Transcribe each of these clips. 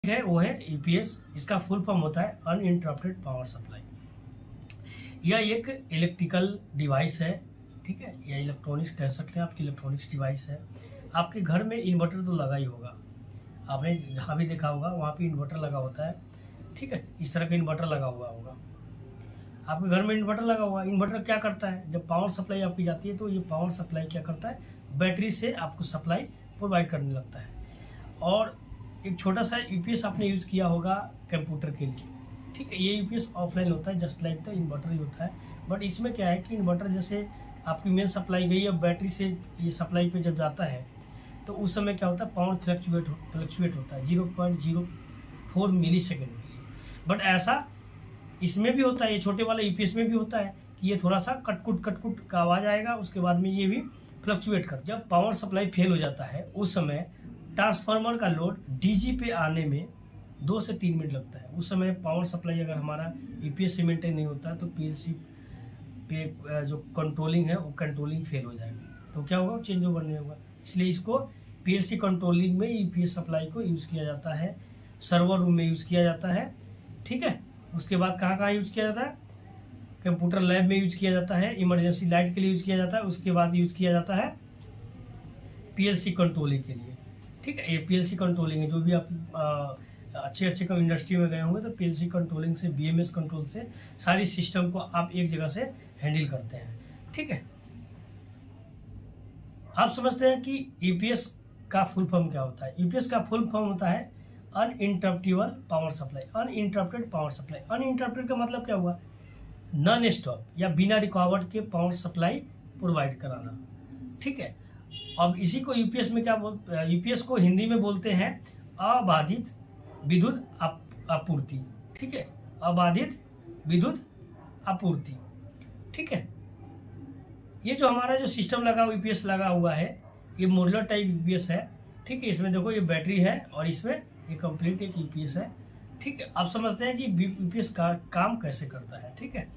है वो है ईपीएस। इसका फुल फॉर्म होता है अनइंटरप्टेड पावर सप्लाई। यह एक इलेक्ट्रिकल डिवाइस है, ठीक है, या इलेक्ट्रॉनिक्स कह सकते हैं, आपकी इलेक्ट्रॉनिक्स डिवाइस है। आपके घर में इन्वर्टर तो लगा ही होगा, आपने जहाँ भी देखा होगा वहाँ पे इन्वर्टर लगा होता है, ठीक है। इस तरह का इन्वर्टर लगा हुआ होगा आपके घर में। इन्वर्टर लगा हुआ, इन्वर्टर क्या करता है, जब पावर सप्लाई आपकी जाती है तो ये पावर सप्लाई क्या करता है, बैटरी से आपको सप्लाई प्रोवाइड करने लगता है। और एक छोटा सा यूपीएस आपने यूज़ किया होगा कंप्यूटर के लिए, ठीक है। ये यूपीएस ऑफलाइन होता है, जस्ट लाइक द इन्वर्टर ही होता है। बट इसमें क्या है कि इन्वर्टर जैसे आपकी मेन सप्लाई गई है, बैटरी से ये सप्लाई पे जब जाता है तो उस समय क्या होता है, पावर फ्लक्चुएट होता है 0.04 मिली सेकेंड के लिए। बट ऐसा इसमें भी होता है, ये छोटे वाले यूपीएस में भी होता है कि ये थोड़ा सा कटकुट का आवाज़ आएगा, उसके बाद में ये भी फ्लक्चुएट कर। जब पावर सप्लाई फेल हो जाता है उस समय ट्रांसफार्मर का लोड डीजी पे आने में 2 से 3 मिनट लगता है। उस समय पावर सप्लाई अगर हमारा ईपीएस से मेंटेन नहीं होता है तो पीएलसी पे जो कंट्रोलिंग है वो कंट्रोलिंग फेल हो जाएगा, तो क्या होगा, चेंज ओवर नहीं होगा। इसलिए इसको पीएलसी कंट्रोलिंग में ईपीएस सप्लाई को यूज़ किया जाता है, सर्वर रूम में यूज़ किया जाता है, ठीक है। उसके बाद कहाँ कहाँ यूज़ किया जाता है, कंप्यूटर लैब में यूज़ किया जाता है, इमरजेंसी लाइट के लिए यूज़ किया जाता है। उसके बाद यूज़ किया जाता है पीएलसी कंट्रोलिंग के लिए, ठीक है। ये पीएलसी कंट्रोलिंग है, जो भी आप अच्छे इंडस्ट्री में गए होंगे तो पीएलसी कंट्रोलिंग से, बीएमएस कंट्रोल से सारी सिस्टम को आप एक जगह से हैंडल करते हैं, ठीक है। आप समझते हैं कि ईपीएस का फुल फॉर्म क्या होता है। ईपीएस का फुल फॉर्म होता है uninterruptible power supply, uninterrupted power supply. Uninterrupted का मतलब क्या हुआ, नॉन स्टॉप या बिना रुकावट के पावर सप्लाई प्रोवाइड कराना, ठीक है। अब इसी को यूपीएस में क्या बोलते, यूपीएस को हिंदी में बोलते हैं अबाधित विद्युत आपूर्ति, ठीक है, अबाधित विद्युत आपूर्ति, ठीक है। ये जो हमारा जो सिस्टम लगा हुआ यूपीएस लगा हुआ है, ये मॉड्यूलर टाइप यूपीएस है, ठीक है। इसमें देखो ये बैटरी है और इसमें ये कंप्लीट एक यूपीएस है, ठीक है। आप समझते हैं कि यूपीएस का काम कैसे करता है, ठीक है।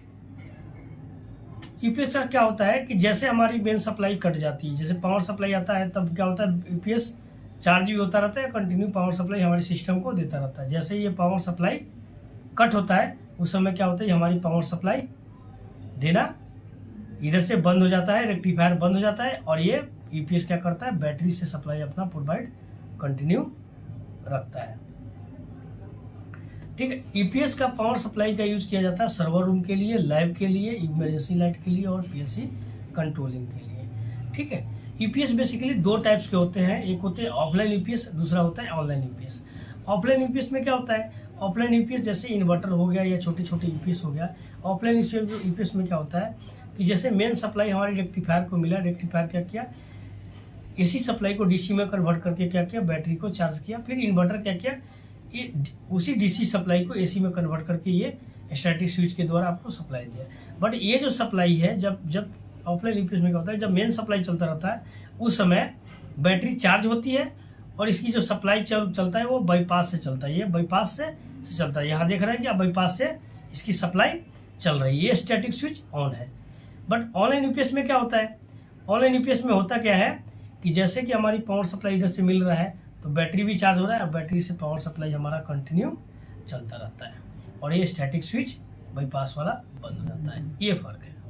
यूपीएस का क्या होता है कि जैसे हमारी मेन सप्लाई कट जाती है, जैसे पावर सप्लाई आता है तब क्या होता है, यूपीएस चार्ज भी होता रहता है, कंटिन्यू पावर सप्लाई हमारे सिस्टम को देता रहता है। जैसे ये पावर सप्लाई कट होता है उस समय क्या होता है, हमारी पावर सप्लाई देना इधर से बंद हो जाता है, रेक्टिफायर बंद हो जाता है, और ये यूपीएस क्या करता है, बैटरी से सप्लाई अपना प्रोवाइड कंटिन्यू रखता है, ठीक है। ईपीएस का पावर सप्लाई का यूज किया जाता है सर्वर रूम के लिए, लैब के लिए, इमरजेंसी लाइट के लिए और पीएलसी कंट्रोलिंग के लिए, ठीक है। ईपीएस बेसिकली 2 टाइप्स के होते हैं, एक होते हैं ऑफलाइन ईपीएस, दूसरा होता है ऑनलाइन ईपीएस। ऑफलाइन ईपीएस में क्या होता है, ऑफलाइन ईपीएस जैसे इन्वर्टर हो गया या छोटे छोटे ईपीएस हो गया। ऑफलाइन ईपीएस में क्या होता है कि जैसे मेन सप्लाई हमारी रेक्टिफायर को मिला, रेक्टिफायर क्या किया, इसी सप्लाई को डीसी में कन्वर्ट करके क्या किया, बैटरी को चार्ज किया। फिर इन्वर्टर क्या किया, ये उसी डीसी सप्लाई को एसी में कन्वर्ट करके ये स्टैटिक स्विच के द्वारा आपको सप्लाई दिया। बट ये जो सप्लाई है, जब ऑफलाइन ईपीएस में क्या होता है, जब मेन सप्लाई चलता रहता है उस समय बैटरी चार्ज होती है और इसकी जो सप्लाई चलता है वो बाईपास से चलता है, ये बाईपास से चलता है। यहाँ देख रहे हैं कि अब बाईपास से इसकी सप्लाई चल रही है, ये स्टैटिक स्विच ऑन है। बट ऑनलाइन यूपीएस में क्या होता है, ऑनलाइन यूपीएस में होता क्या है कि जैसे कि हमारी पावर सप्लाई इधर से मिल रहा है तो बैटरी भी चार्ज हो रहा है और बैटरी से पावर सप्लाई हमारा कंटिन्यू चलता रहता है, और ये स्टैटिक स्विच बाईपास वाला बंद हो जाता है, ये फर्क है।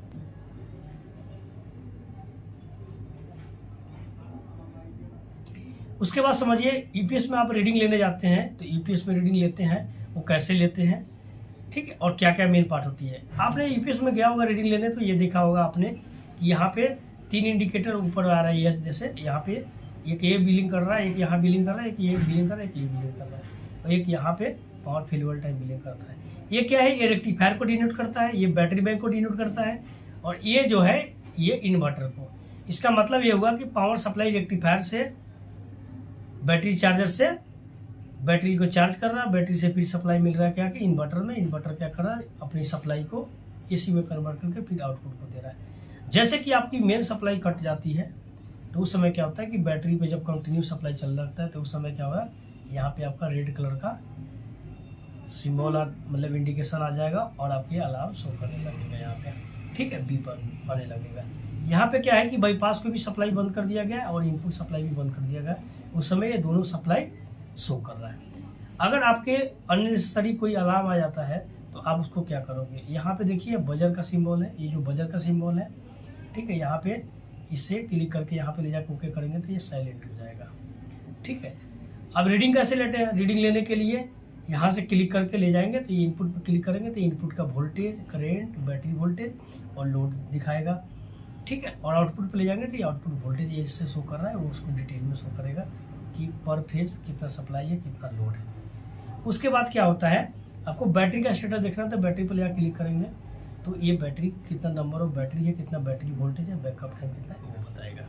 उसके बाद समझिए ईपीएस में आप रीडिंग लेने जाते हैं तो ईपीएस में रीडिंग लेते हैं, वो कैसे लेते हैं, ठीक है, और क्या क्या मेन पार्ट होती है। आपने ईपीएस में गया होगा रीडिंग लेने तो ये देखा होगा आपने कि यहाँ पे 3 इंडिकेटर ऊपर आ रहा है, जैसे यहाँ पे एक ये बिलिंग कर रहा है, एक यहाँ बिलिंग कर रहा है, एक ये बिलिंग कर रहा है, एक ये बिलिंग कर रहा है, और एक यहाँ पे पावर फेलियर टाइम बिलिंग करता है। ये क्या है, ये रेक्टिफायर को डिनोट करता है, ये बैटरी बैंक को डिनोट करता है, और ये जो है ये इन्वर्टर को। इसका मतलब ये हुआ कि पावर सप्लाई रेक्टिफायर से बैटरी चार्जर से बैटरी को चार्ज कर रहा है, बैटरी से फिर सप्लाई मिल रहा है क्या कि इन्वर्टर में, इन्वर्टर क्या कर रहा है, अपनी सप्लाई को एसी में कन्वर्ट करके फिर आउटपुट को दे रहा है। जैसे कि आपकी मेन सप्लाई कट जाती है तो उस समय क्या होता है कि बैटरी पे जब कंटिन्यू सप्लाई चल लगता है तो उस समय क्या होगा, यहाँ पे आपका रेड कलर का सिंबल मतलब इंडिकेशन आ जाएगा और आपके अलार्म शो करने लगेगा यहाँ पे, ठीक है, बीप आने लगेगा। यहाँ पे क्या है कि बाईपास को भी सप्लाई बंद कर दिया गया और इनपुट सप्लाई भी बंद कर दिया गया, उस समय ये दोनों सप्लाई शो कर रहा है। अगर आपके अननेसेसरी कोई अलार्म आ जाता है तो आप उसको क्या करोगे, यहाँ पे देखिए बजर का सिंबल है, ये जो बजर का सिंबल है, ठीक है, यहाँ पे इससे क्लिक करके यहाँ पे ले जाकर ओके करेंगे तो ये साइलेंट हो जाएगा। ठीक है, अब रीडिंग कैसे लेते हैं, रीडिंग लेने के लिए यहाँ से क्लिक करके ले जाएंगे तो ये इनपुट पर क्लिक करेंगे तो इनपुट का वोल्टेज, करेंट, बैटरी वोल्टेज और लोड दिखाएगा। ठीक है, और आउटपुट पे ले जाएंगे तो ये आउटपुट वोल्टेज ये जिससे शो कर रहा है वो उसको डिटेल में शो करेगा कि पर फेज कितना सप्लाई है, कितना लोड है। उसके बाद क्या होता है, आपको बैटरी का स्टेटस देखना है तो बैटरी पर ले क्लिक करेंगे तो ये बैटरी कितना नंबर ऑफ बैटरी है, कितना बैटरी वोल्टेज है, बैकअप टाइम कितना है वो बताएगा।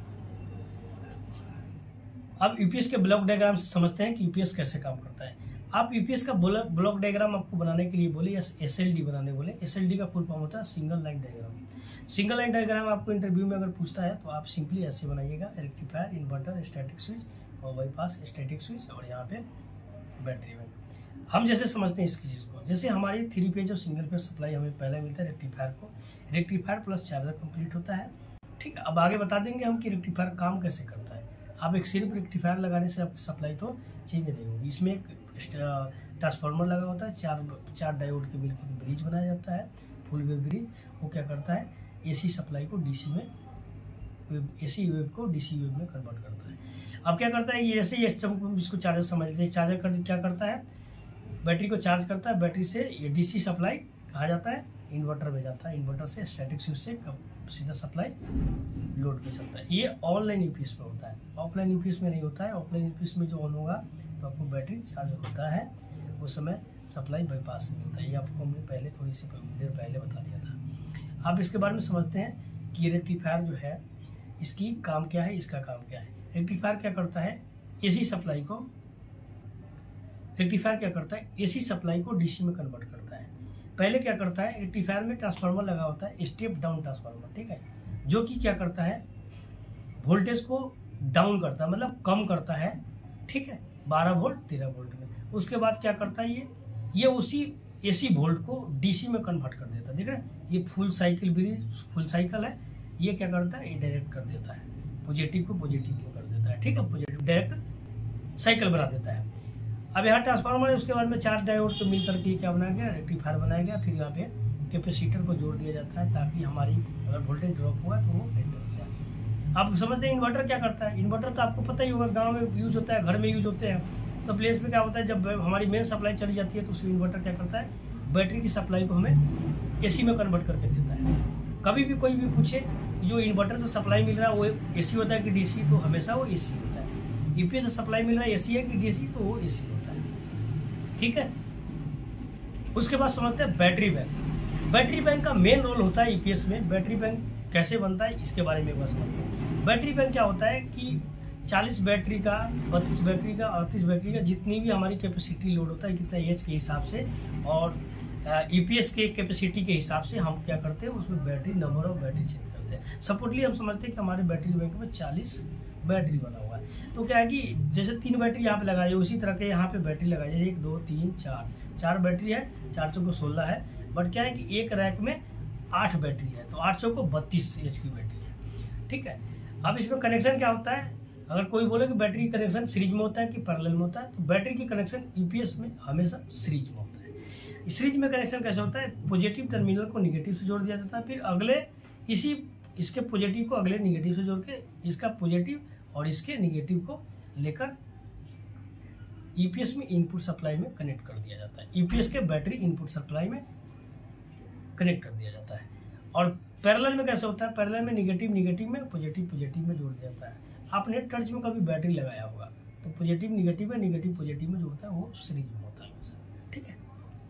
अब यूपीएस के ब्लॉक डायग्राम से समझते हैं कि यूपीएस कैसे काम करता है। आप यूपीएस का ब्लॉक डायग्राम आपको बनाने के लिए बोले या एसएलडी बनाने बोले, एसएलडी का फुल फॉर्म होता है single line diagram. Single line diagram आपको इंटरव्यू में अगर पूछता है तो आप सिंपली ऐसे बनाइएगा, रेक्टिफायर, इन्वर्टर, स्टैटिक स्विच और बाईपास, स्टैटिक स्विच और यहाँ पे बैटरी बैंक। हम जैसे समझते हैं इसकी चीज़ को, जैसे हमारी 3 फेज और सिंगल फेज सप्लाई हमें पहले मिलता है रेक्टिफायर को, रेक्टिफायर प्लस चार्जर कंप्लीट होता है। ठीक है, अब आगे बता देंगे हम कि रेक्टिफायर काम कैसे करता है। आप एक सिर्फ रेक्टिफायर लगाने से आपकी सप्लाई तो चेंज नहीं होगी। इसमें एक ट्रांसफार्मर लगा होता है, चार डायोड के मिलकर ब्रिज बनाया जाता है, फुल वेव ब्रिज। वो क्या करता है, एसी सप्लाई को डीसी में, एसी वेव को डीसी वेव में कन्वर्ट करता है। अब क्या करता है, ये ऐसे ही इसको चार्जर समझते हैं। चार्जर क्या करता है, बैटरी को चार्ज करता है, बैटरी से ये डीसी सप्लाई कहा जाता है, इन्वर्टर में जाता है, इन्वर्टर से स्टैटिक स्विच से सीधा सप्लाई लोड पे चलता है। ये ऑनलाइन यूपीएस में होता है, ऑफलाइन यूपीएस में नहीं होता है। ऑफलाइन यूपीएस में जो ऑन होगा तो आपको बैटरी चार्ज होता है, उस समय सप्लाई बाईपास से मिलता है। ये आपको हमने पहले थोड़ी सी देर पहले बता दिया था। आप इसके बारे में समझते हैं कि रेक्टिफायर जो है इसकी काम क्या है, इसका काम क्या है। रेक्टिफायर क्या करता है, एसी सप्लाई को, रेक्टिफायर क्या करता है, एसी सप्लाई को डीसी में कन्वर्ट करता है। पहले क्या करता है, रेक्टिफायर में ट्रांसफार्मर लगा होता है, स्टेप डाउन ट्रांसफार्मर, ठीक है, जो कि क्या करता है, वोल्टेज को डाउन करता है, मतलब कम करता है। ठीक है, 12 वोल्ट 13 वोल्ट में। उसके बाद क्या करता है, ये उसी एसी वोल्ट को डीसी में कन्वर्ट कर देता है। देख रहे हैं, ये full cycle bridge, full cycle है। ये क्या करता है, ये डायरेक्ट कर देता है, पॉजिटिव को पॉजिटिव में कर देता है। ठीक है, पॉजिटिव डायरेक्ट साइकिल बना देता है। अब यहाँ ट्रांसफार्मर है, उसके बाद में 4 डायोड को मिल करके क्या बनाया गया, रेक्टिफायर बनाया गया। फिर यहाँ पे कैपेसिटर को जोड़ दिया जाता है ताकि हमारी अगर वोल्टेज ड्रॉप हुआ तो वो बेटर हो जाए। आप समझते हैं इन्वर्टर क्या करता है, इन्वर्टर तो आपको पता ही होगा, गाँव में यूज होता है, घर में यूज होते हैं। तो प्लेस में क्या होता है, जब हमारी मेन सप्लाई चली जाती है तो उस इन्वर्टर क्या करता है, बैटरी की सप्लाई को हमें एसी में कन्वर्ट करके देता है। कभी भी कोई भी पूछे जो इन्वर्टर से सप्लाई मिल रहा है वो एसी होता है कि डीसी, तो हमेशा वो एसी होता है। यूपीएस से सप्लाई मिल रहा है एसी है कि डीसी, तो वो एसी होता है। ठीक है, उसके बाद समझते हैं बैटरी बैंक। बैटरी बैंक का मेन रोल होता है यूपीएस में। बैटरी बैंक कैसे बनता है इसके बारे में समझते हैं। बैटरी बैंक क्या होता है कि 40 बैटरी का, 32 बैटरी का, 38 बैटरी का, जितनी भी हमारी कैपेसिटी लोड होता है, कितना एच के हिसाब से और यूपीएस के कैपेसिटी के हिसाब से हम क्या करते हैं, उसमें battery, number of battery change करते हैं। सपोर्टली हम समझते हैं कि हमारे बैटरी बैंक में 40 बैटरी बना हुआ है। तो क्या है कि जैसे 3 बैटरी यहाँ पे लगाई, उसी तरह के यहाँ पे बैटरी लगाई है, 1 2 3 4 बैटरी है, 4 चौको 16 है। बट क्या है कि एक रैक में 8 बैटरी है, तो 8 चौको 32 एच की बैटरी है। ठीक है, अब इसमें कनेक्शन क्या होता है, अगर कोई बोले कि बैटरी कनेक्शन सीरीज में होता है कि पैरेलल में होता है, तो बैटरी की कनेक्शन यूपीएस में हमेशा सीरीज में होता है। सीरीज में कनेक्शन कैसे होता है, पॉजिटिव टर्मिनल को निगेटिव से जोड़ दिया जाता है, फिर अगले इसके पॉजिटिव को अगले निगेटिव से जोड़ के इसका पॉजिटिव और इसके निगेटिव को लेकर यूपीएस में इनपुट सप्लाई में कनेक्ट कर दिया जाता है। यूपीएस के बैटरी इनपुट सप्लाई में कनेक्ट कर दिया जाता है। और पैरेलल में कैसे होता है, पैरेलल में निगेटिव में, पॉजिटिव में जोड़ दिया जाता है। आपने टर्च में कभी बैटरी लगाया होगा तो पॉजिटिव निगेटिव में जोड़ता है, वो सीरीज में होता है। ठीक है,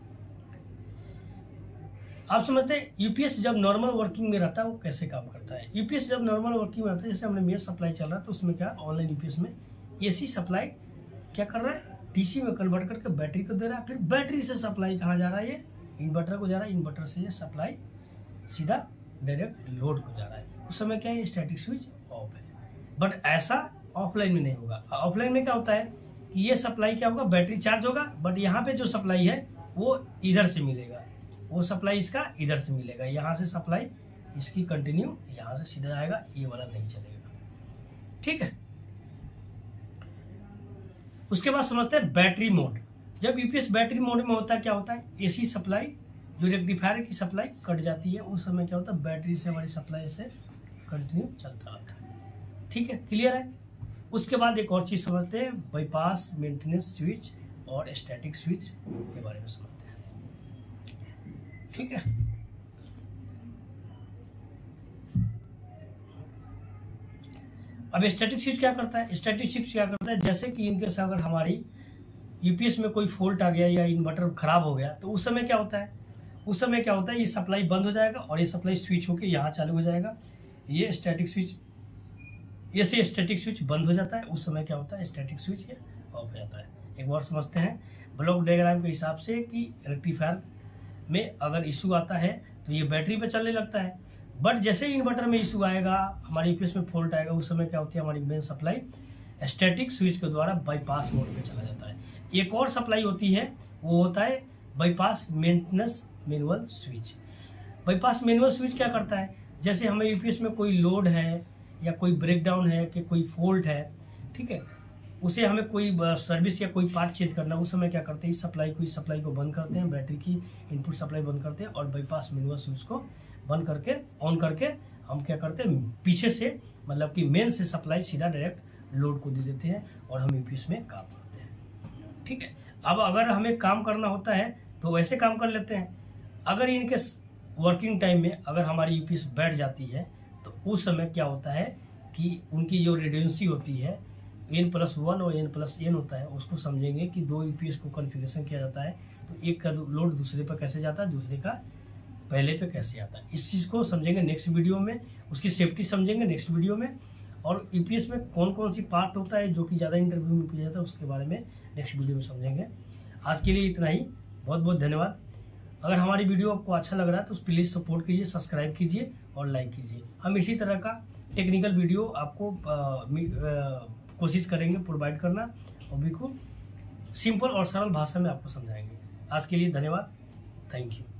आप समझते हैं यूपीएस जब नॉर्मल वर्किंग में रहता है वो कैसे काम करता है। यूपीएस जब नॉर्मल वर्किंग में रहता है, जैसे हमने मेन सप्लाई चल रहा है तो उसमें क्या, ऑनलाइन यूपीएस में एसी सप्लाई क्या कर रहा है, डीसी में कन्वर्ट करके बैटरी को दे रहा है। फिर बैटरी से सप्लाई कहाँ जा रहा है, ये इन्वर्टर को जा रहा है, इन्वर्टर से ये सप्लाई सीधा डायरेक्ट लोड को जा रहा है। उस समय क्या है, स्टैटिक स्विच ऑफ है। बट ऐसा ऑफलाइन में नहीं होगा। ऑफलाइन में क्या होता है कि ये सप्लाई क्या होगा, बैटरी चार्ज होगा, बट यहाँ पे जो सप्लाई है वो इधर से मिलेगा, वो सप्लाई इसका इधर से मिलेगा। यहाँ से सप्लाई इसकी कंटिन्यू यहाँ से सीधा आएगा, ये वाला नहीं चलेगा। ठीक है, उसके बाद समझते हैं बैटरी मोड। जब यूपीएस बैटरी मोड में होता है क्या होता है, एसी सप्लाई जो रेक्टिफायर की सप्लाई कट जाती है उस समय क्या होता है, बैटरी से हमारी सप्लाई से कंटिन्यू चलता रहता है। ठीक है, क्लियर है। उसके बाद एक और चीज समझते हैं, बाईपास मेंटेनेंस स्विच और स्टैटिक स्विच के बारे में समझते हैं। ठीक है, अब स्टैटिक स्विच क्या करता है, स्टैटिक स्विच क्या करता है, जैसे कि इनके साथ अगर हमारी यूपीएस में कोई फॉल्ट आ गया या इन्वर्टर खराब हो गया तो उस समय क्या होता है, उस समय क्या होता है, ये सप्लाई बंद हो जाएगा और ये सप्लाई स्विच होकर यहाँ चालू हो जाएगा। ये स्टैटिक स्विच, ये से स्टैटिक स्विच बंद हो जाता है, उस समय क्या होता है, स्टैटिक स्विच ये ऑफ हो जाता है। एक बार समझते हैं ब्लॉक डायग्राम के हिसाब से कि रेक्टिफायर में अगर इशू आता है तो ये बैटरी पे चलने लगता है, बट जैसे ही इन्वर्टर में इशू आएगा, हमारे यूपीएस में फॉल्ट आएगा, उस समय क्या होती है, हमारी मेन सप्लाई स्टैटिक स्विच के द्वारा बाईपास मोड पे चला जाता है। एक और सप्लाई होती है, वो होता है bypass maintenance manual switch. Bypass manual switch क्या करता है, जैसे हमें यूपीएस में कोई लोड है या कोई ब्रेकडाउन है कि कोई फॉल्ट है, ठीक है, उसे हमें कोई सर्विस या कोई पार्ट चेंज करना, उस समय क्या करते हैं, इस सप्लाई को बंद करते हैं, बैटरी की इनपुट सप्लाई बंद करते हैं और बाईपास मैनुअल स्विच को बंद करके ऑन करके हम क्या करते हैं, पीछे से मतलब कि मेन से सप्लाई सीधा डायरेक्ट लोड को दे देते हैं और हम यूपीएस में काम करते हैं। ठीक है, अब अगर हमें काम करना होता है तो वैसे काम कर लेते हैं। अगर इनके वर्किंग टाइम में अगर हमारी यूपीएस बैठ जाती है तो उस समय क्या होता है कि उनकी जो रिडेंसी होती है n+1 और n+n होता है, उसको समझेंगे कि दो यूपीएस को कॉन्फ़िगरेशन किया जाता है तो एक का लोड दूसरे पर कैसे जाता है, दूसरे का पहले पे कैसे आता है। इस चीज़ को समझेंगे नेक्स्ट वीडियो में, उसकी सेफ्टी समझेंगे नेक्स्ट वीडियो में, और यूपीएस में कौन कौन सी पार्ट होता है जो कि ज़्यादा इंटरव्यू में पूछा जाता है उसके बारे में नेक्स्ट वीडियो में समझेंगे। आज के लिए इतना ही, बहुत बहुत धन्यवाद। अगर हमारी वीडियो आपको अच्छा लग रहा है तो प्लीज़ सपोर्ट कीजिए, सब्सक्राइब कीजिए और लाइक कीजिए। हम इसी तरह का टेक्निकल वीडियो आपको कोशिश करेंगे प्रोवाइड करना और बिल्कुल सिंपल और सरल भाषा में आपको समझाएंगे। आज के लिए धन्यवाद, थैंक यू।